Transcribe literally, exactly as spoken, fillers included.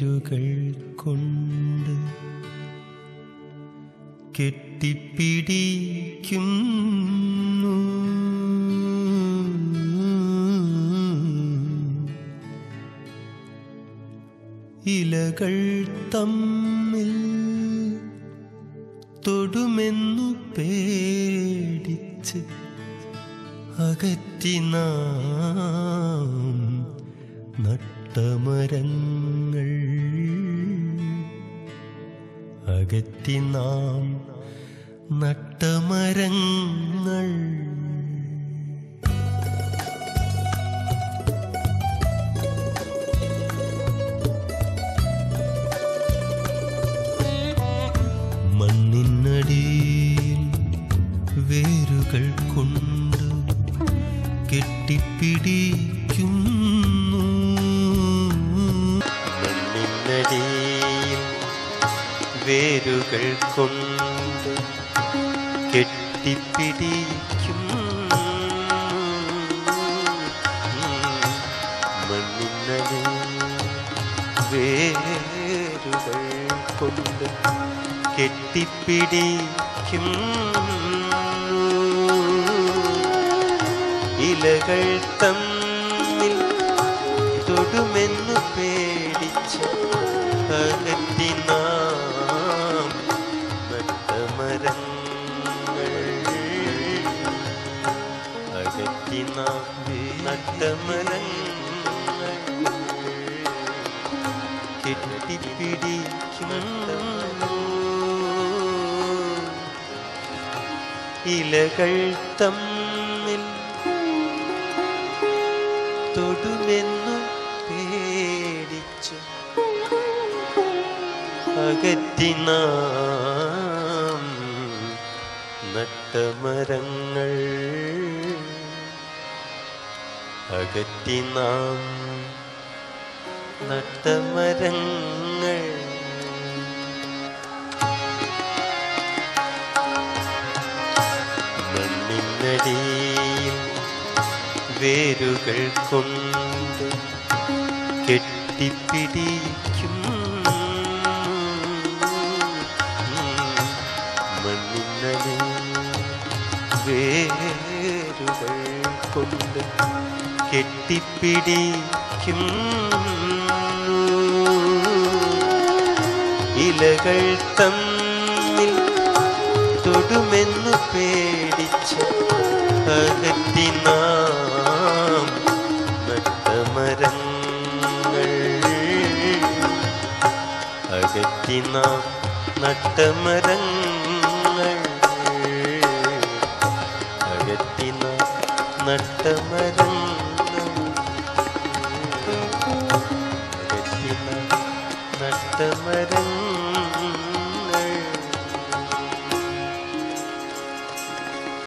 വേരുകൾ കൊണ്ട് കെട്ടിപ്പിടിക്കുന്നു ഇലകൾ തമ്മിൽ തൊടുമെന്നു പേടിച്ച് അകറ്റി നാം നട്ടമരങ്ങൾ അകറ്റി നാം നട്ടമരങ്ങൾ മണ്ണിനടിയിൽ വേരുകൾ കൊണ്ട് കെട്ടിപ്പിടിക്കുന്നു മണ്ണിനടിയിൽ വേരുകൾ കൊണ്ട് കെട്ടിപ്പിടിക്കുന്നു മണ്ണിനടിയിൽ വേരുകൾ കൊണ്ട് കെട്ടിപ്പിടിക്കും ഇലകൾ തമ്മിൽ തൊടുമെന്നു പേടിച്ച് അകറ്റി നാം നട്ടമരങ്ങൾ അകറ്റി നാം നട്ടമരങ്ങൾ കെട്ടിപ്പിടിക്കും ഇലകൾ തമ്മിൽ തൊടുമെന്നു പേടിച്ച് അകറ്റി നാം നട്ടമരങ്ങൾ അകറ്റി നാം നട്ടമരങ്ങൾ മണ്ണിനടിയിൽ വേരുകൾ കൊണ്ട് കെട്ടിപ്പിടിക്കും മണ്ണിനടിയിൽ വേരുകൾ കൊണ്ട് കെട്ടിപ്പിടിക്കും ഇലകൾ തമ്മിൽ തൊടുമെന്നു പേടിച്ച് അകറ്റി നാം നട്ടമരങ്ങൾ അകറ്റി നാം നട്ടമരങ്ങൾ അകറ്റി നാം നട്ടമരങ്ങൾ അകറ്റി നാം നട്ടമരങ്ങൾ